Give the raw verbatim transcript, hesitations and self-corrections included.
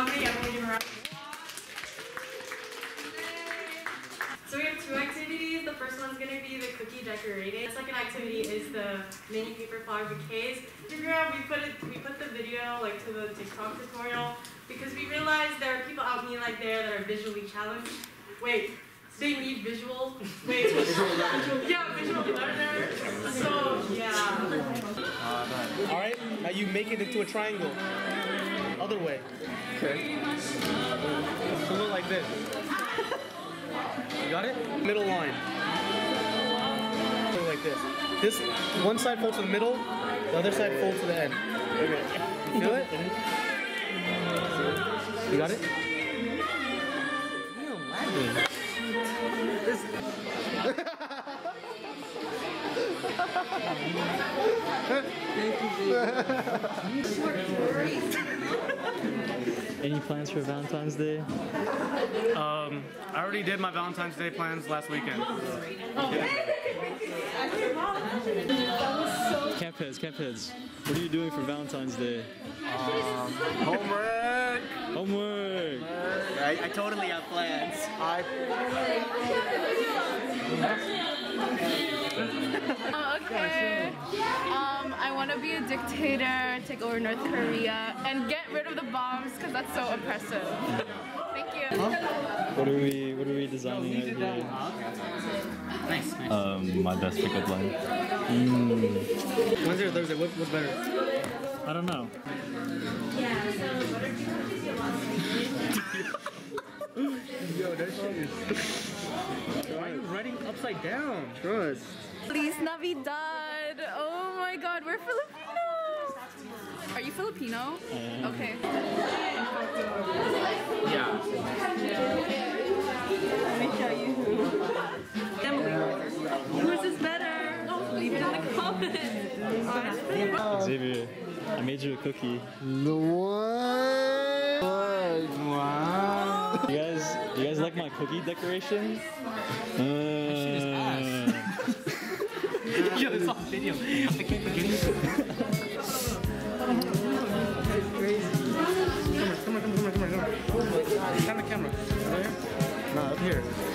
lovely. Everyone give a round of applause. So we have two activities. The first one's gonna be the cookie decorating. The second activity is the mini paper flower bouquets. Instagram, we put it, we put the video like to the TikTok tutorial because we realized there are people out like there that are visually challenged. Wait, they need visuals. Wait, yeah, visual learners. So yeah. All right, now you make it into a triangle. Other way. Okay. So look like this. You got it? Middle line. Look like this. This one side folds to the middle, the other side folds to the end. Okay. You feel it? You got it? You're lagging. Any plans for Valentine's Day? Um, I already did my Valentine's Day plans last weekend. Campheads, Campheads. What are you doing for Valentine's Day? Um, homework. Homework. I, I totally have plans. I. Oh, okay. Um, I want to be a dictator, take over North Korea, and get rid of the bombs because that's so oppressive. Thank you. What are we What are we designing out here? Nice, nice. Um, my best pickup line. Mm. Wednesday or Thursday? What, what's better? I don't know. Yo, that shit is. Why are you writing upside down? Trust. Feliz Navidad. Oh my God, we're Filipinos. Are you Filipino? Um, Okay. Yeah. Let me show you who. Whose is better? Leave it in the comments. Xavier, I made you a cookie. The one. Wow. You guys, you guys like my cookie decoration? Uh, Yo, it's on video. I can't forget it. That's crazy. Come on, come on, come on, come on, come on. Oh my God. Camera, camera. Right here? Nah, up here.